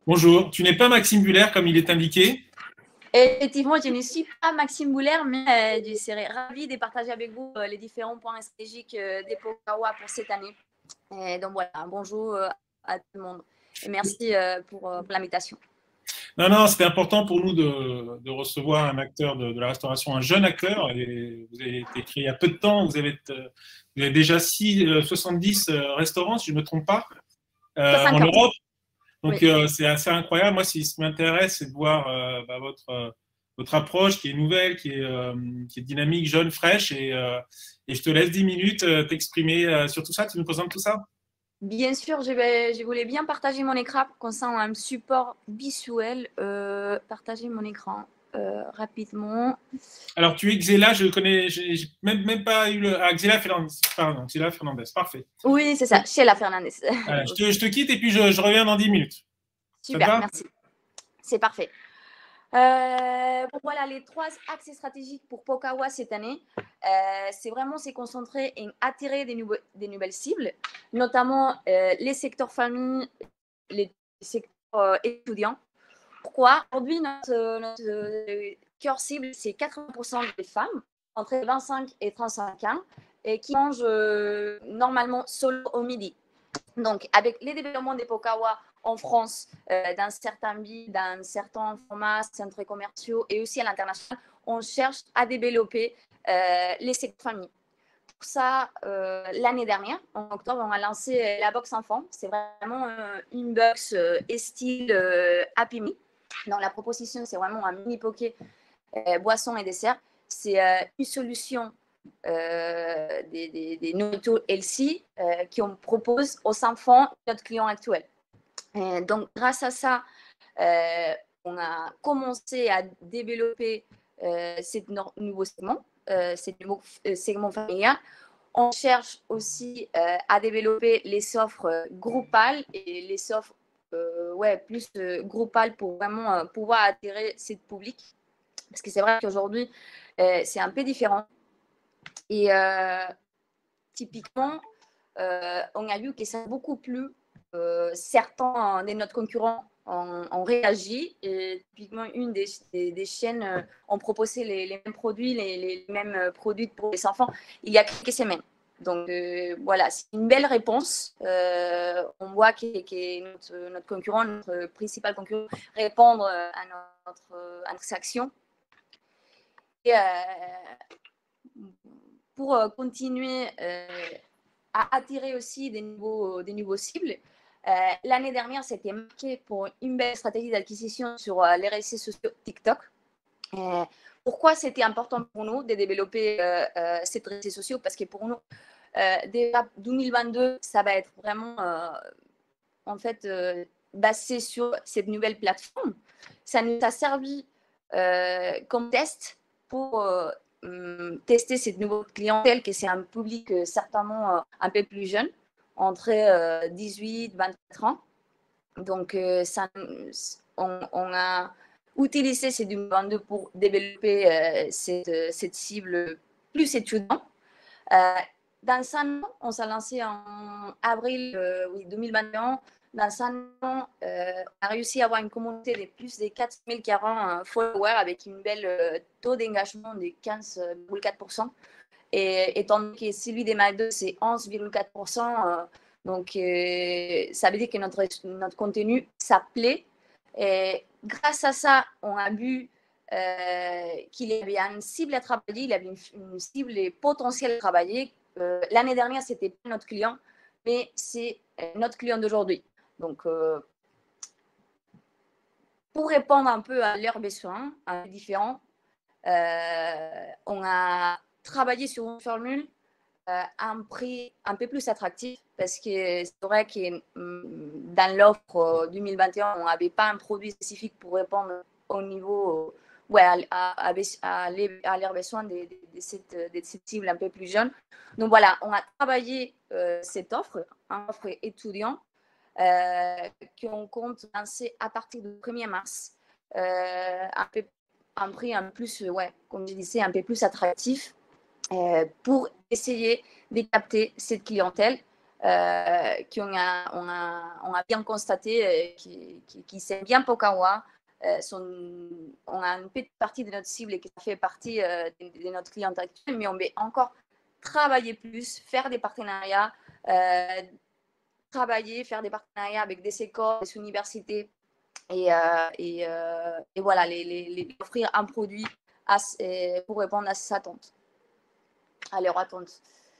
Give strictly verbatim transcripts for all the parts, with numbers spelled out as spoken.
Bonjour, tu n'es pas Maxime Buller comme il est indiqué. Effectivement, je ne suis pas Maxime Bouler, mais euh, je serais ravie de partager avec vous euh, les différents points stratégiques euh, des Pokawa pour cette année. Et donc voilà, bonjour euh, à tout le monde et merci euh, pour, euh, pour l'invitation. Non, non, c'était important pour nous de, de recevoir un acteur de, de, la restauration, un jeune acteur. Et vous avez été créé il y a peu de temps, vous avez, vous avez déjà six, euh, soixante-dix euh, restaurants, si je ne me trompe pas, euh, en soixante-quinze. Europe. Donc Oui. euh, c'est assez incroyable. Moi, ce qui m'intéresse, c'est de voir euh, bah, votre, euh, votre approche qui est nouvelle, qui est, euh, qui est dynamique, jeune, fraîche. Et, euh, et je te laisse dix minutes euh, t'exprimer euh, sur tout ça. Tu nous présentes tout ça? Bien sûr, je, vais, je voulais bien partager mon écran, comme ça on a un support visuel. Euh, partager mon écran euh, rapidement. Alors, tu es Xela, je connais, j'ai même, même pas eu le. Ah, Xela Fernandez, pardon, Xela Fernandez, parfait. Oui, c'est ça, chez la Fernandez. Voilà, je, te, je, te, quitte et puis je, je reviens dans dix minutes. Ça te Super, va? merci. C'est parfait. Euh, bon, voilà, les trois axes stratégiques pour Pokawa cette année, euh, c'est vraiment se concentrer et attirer des, nouveaux, des nouvelles cibles, notamment euh, les secteurs famille, les secteurs euh, étudiants. Pourquoi? Aujourd'hui, notre, notre euh, cœur cible, c'est quatre-vingts pour cent des femmes entre vingt-cinq et trente-cinq ans et qui mangent euh, normalement solo au midi. Donc, avec les développements des Pokawa en France, euh, dans certains villes, dans certains formats, centres commerciaux et aussi à l'international, on cherche à développer euh, les secteurs familles. Pour ça, euh, l'année dernière, en octobre, on a lancé la box enfant. C'est vraiment euh, une box euh, style euh, Happy Me. Donc, la proposition, c'est vraiment un mini poké, euh, boisson et dessert. C'est euh, une solution euh, des, des, des nourritures healthy euh, qu'on propose aux enfants de notre client actuel. Et donc, grâce à ça, euh, on a commencé à développer euh, ce nouveau segment, euh, ce nouveau euh, segment familial. On cherche aussi euh, à développer les offres euh, groupales et les offres euh, ouais, plus euh, groupales pour vraiment euh, pouvoir attirer ce public. Parce que c'est vrai qu'aujourd'hui, euh, c'est un peu différent. Et euh, typiquement, euh, on a vu que ça a beaucoup plu. Euh, certains de nos concurrents ont, ont réagi et typiquement une des, des, des chaînes euh, ont proposé les, les mêmes produits, les, les mêmes produits pour les enfants il y a quelques semaines. Donc euh, voilà, c'est une belle réponse. Euh, on voit que, que notre, notre, concurrent, notre principal concurrent, répond à notre, à notre action. Et, euh, pour continuer euh, à attirer aussi des nouveaux, des nouveaux cibles, euh, l'année dernière, c'était marqué pour une belle stratégie d'acquisition sur euh, les réseaux sociaux TikTok. Euh, pourquoi c'était important pour nous de développer euh, euh, ces réseaux sociaux? Parce que pour nous, euh, déjà deux mille vingt-deux, ça va être vraiment euh, en fait euh, basé sur cette nouvelle plateforme. Ça nous a servi euh, comme test pour euh, tester cette nouvelle clientèle, que c'est un public euh, certainement euh, un peu plus jeune, entre euh, dix-huit et vingt-quatre ans. Donc, euh, ça, on, on a utilisé ces deux mille vingt-deux pour développer euh, cette, cette cible plus étudiante. Euh, dans un an, on s'est lancé en avril euh, oui, deux mille vingt et un. Dans un an, euh, on a réussi à avoir une communauté de plus de quatre mille quarante followers avec une belle euh, taux d'engagement de quinze virgule quatre pour cent. Et étant donné que celui des McDo, c'est onze virgule quatre pour cent, euh, donc euh, ça veut dire que notre, notre contenu, ça plaît. Et grâce à ça, on a vu euh, qu'il y avait une cible à travailler, il y avait une, une cible potentielle à travailler. Euh, L'année dernière, ce n'était pas notre client, mais c'est notre client d'aujourd'hui. Donc, euh, pour répondre un peu à leurs besoins, un peu différents, euh, on a travaillé sur une formule euh, à un prix un peu plus attractif parce que c'est vrai que dans l'offre deux mille vingt et un, on n'avait pas un produit spécifique pour répondre au niveau, ouais, à, à, à, à, à leurs besoins de, de, de, cette, de cette cible un peu plus jeune. Donc voilà, on a travaillé euh, cette offre, une offre étudiant, euh, qu'on compte lancer à partir du premier mars, euh, un, peu, un prix un peu plus, ouais, comme je disais, un peu plus attractif euh, pour essayer de capter cette clientèle euh, qu'on a, on a, on a bien constaté euh, qui, qui, qui s'aiment bien Pokawa. Euh, sont, on a une petite partie de notre cible qui fait partie euh, de, de notre clientèle actuelle, mais on veut encore travailler plus, faire des partenariats, euh, travailler, faire des partenariats avec des écoles, des universités et, euh, et, euh, et voilà, les, les, les, offrir un produit à, pour répondre à ces attentes, à leurs attentes.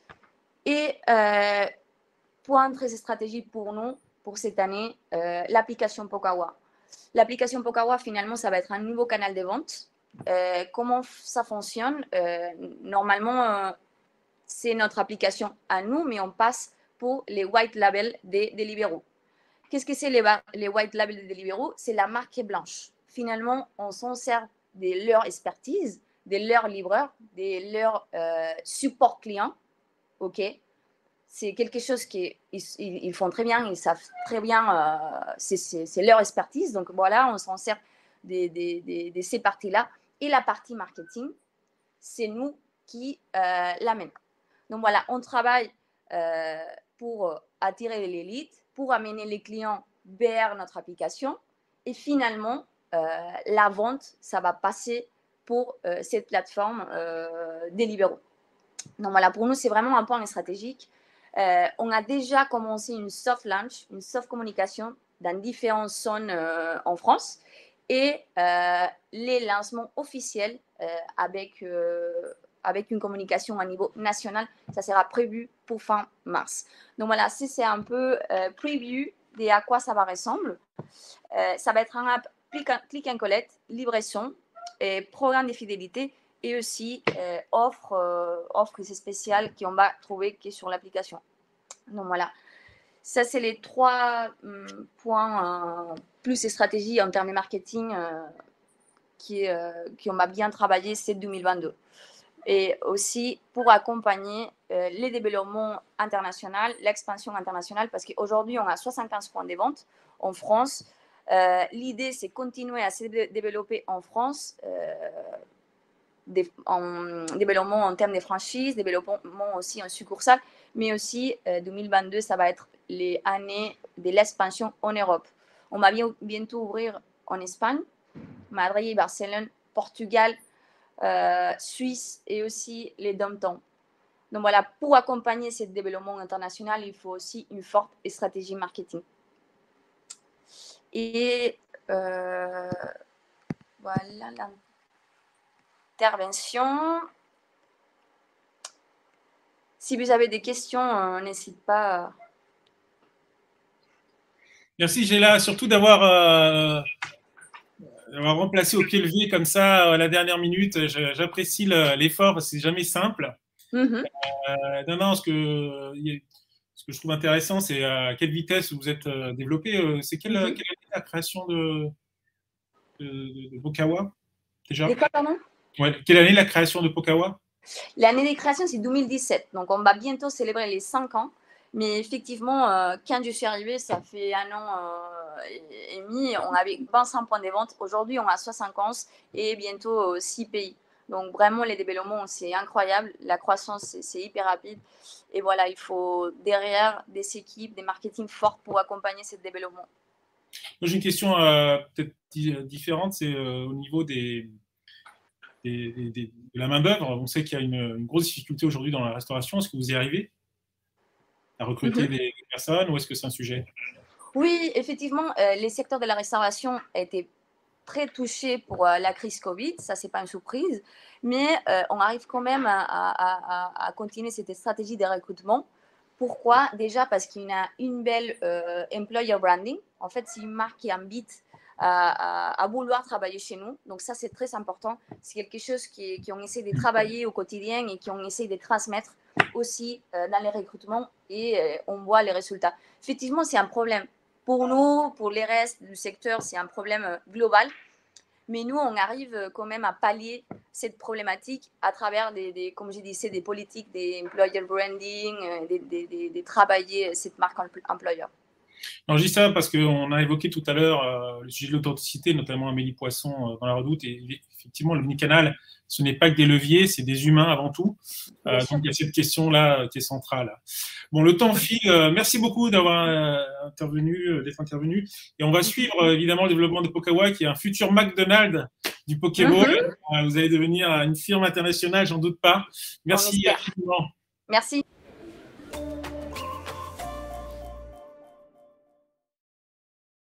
Et euh, point très stratégique pour nous, pour cette année, euh, l'application Pokawa. L'application Pokawa, finalement, ça va être un nouveau canal de vente. Euh, comment ça fonctionne? euh, Normalement, euh, c'est notre application à nous, mais on passe pour les white labels des Deliveroo. Qu'est-ce que c'est les, les white labels des Deliveroo? C'est la marque blanche. Finalement, on s'en sert de leur expertise, de leurs livreurs, de leurs euh, support clients. OK? C'est quelque chose qu'ils ils font très bien, ils savent très bien, euh, c'est leur expertise. Donc voilà, on s'en sert de, de, de, de ces parties-là. Et la partie marketing, c'est nous qui euh, l'amène. Donc voilà, on travaille euh, pour attirer les leads, pour amener les clients vers notre application. Et finalement, euh, la vente, ça va passer pour euh, cette plateforme euh, Deliveroo. Donc voilà, pour nous, c'est vraiment un point stratégique. Euh, on a déjà commencé une soft launch, une soft communication dans différentes zones euh, en France et euh, les lancements officiels euh, avec, euh, avec une communication à niveau national, ça sera prévu pour fin mars. Donc voilà, c'est un peu euh, preview de à quoi ça va ressembler. Euh, ça va être un app click and collect, livraison et programme de fidélité et aussi euh, offre, euh, offre spéciale qu'on va trouver qui est sur l'application. Donc voilà, ça c'est les trois hum, points euh, plus stratégie en termes de marketing euh, qui, euh, qui on va bien travaillé cette deux mille vingt-deux. Et aussi pour accompagner euh, les développements internationaux, l'expansion internationale, parce qu'aujourd'hui on a soixante-quinze points de vente en France. Euh, L'idée c'est continuer à se développer en France. Euh, Des, en développement en termes de franchise, développement aussi en succursale, mais aussi euh, deux mille vingt-deux, ça va être les années de l'expansion en Europe. On va bien, bientôt ouvrir en Espagne, Madrid, Barcelone, Portugal, euh, Suisse et aussi les dom-toms. Donc voilà, pour accompagner ce développement international, il faut aussi une forte stratégie marketing. Et euh, voilà la intervention. Si vous avez des questions, euh, n'hésitez pas. Merci Géla, surtout d'avoir euh, remplacé au pied levé comme ça à la dernière minute. J'apprécie l'effort parce que c'est jamais simple. Mm-hmm. euh, non, non, ce que, ce que je trouve intéressant, c'est à quelle vitesse vous êtes développé. C'est quelle, mm-hmm. quelle année la création de, de, de Pokawa déjà? De quoi, pardon? Ouais, quelle année la création de Pokawa? L'année de création, c'est deux mille dix-sept. Donc, on va bientôt célébrer les cinq ans. Mais effectivement, euh, quand je suis arrivée, ça fait un an euh, et, et demi, on avait vingt-cinq points de vente. Aujourd'hui, on a soixante-quinze et bientôt euh, six pays. Donc, vraiment, les développements, c'est incroyable. La croissance, c'est hyper rapide. Et voilà, il faut derrière des équipes, des marketing forts pour accompagner ce développement. Moi, j'ai une question euh, peut-être différente. C'est euh, au niveau des... Des, des, des, de la main-d'œuvre. On sait qu'il y a une, une grosse difficulté aujourd'hui dans la restauration. Est-ce que vous y arrivez à recruter mm-hmm. des, des personnes ou est-ce que c'est un sujet? Oui, effectivement, euh, les secteurs de la restauration étaient très touchés pour euh, la crise Covid. Ça, c'est pas une surprise. Mais euh, on arrive quand même à, à, à, à continuer cette stratégie de recrutement. Pourquoi? Déjà parce qu'il y a une belle euh, employer branding. En fait, c'est une marque qui invite À, à, à vouloir travailler chez nous. Donc ça, c'est très important. C'est quelque chose qui, qui on essaie de travailler au quotidien et qu'on essaie de transmettre aussi euh, dans les recrutements et euh, on voit les résultats. Effectivement, c'est un problème. Pour nous, pour les restes du secteur, c'est un problème euh, global. Mais nous, on arrive quand même à pallier cette problématique à travers, des, des, comme je disais, des politiques, des employer branding, euh, des, des, des, des travailler cette marque employeur. Non, je dis ça parce qu'on a évoqué tout à l'heure euh, le sujet de l'authenticité, notamment Amélie Poisson euh, dans La Redoute. Et effectivement, l'omnicanal, ce n'est pas que des leviers, c'est des humains avant tout. Euh, donc, il y a cette question-là qui est centrale. Bon, le temps file. Euh, merci beaucoup d'avoir euh, intervenu, euh, d'être intervenu. Et on va suivre euh, évidemment le développement de Pokawa, qui est un futur McDonald's du Pokéball. Mm-hmm. euh, vous allez devenir une firme internationale, j'en doute pas. Merci. Merci.